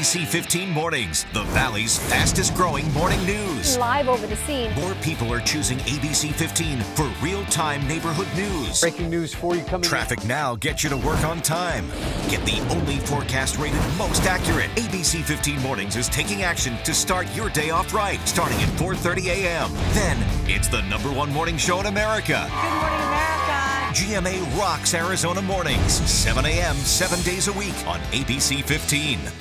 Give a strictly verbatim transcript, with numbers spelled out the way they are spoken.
B C fifteen Mornings, the Valley's fastest growing morning news. Live over the scene. More people are choosing A B C fifteen for real-time neighborhood news. Breaking news for you coming. Traffic Now gets you to work on time. Get the only forecast rated most accurate. A B C fifteen Mornings is taking action to start your day off right, starting at four thirty a m Then, it's the number one morning show in America. Good morning, America. G M A rocks Arizona mornings, seven a m, seven days a week on A B C fifteen.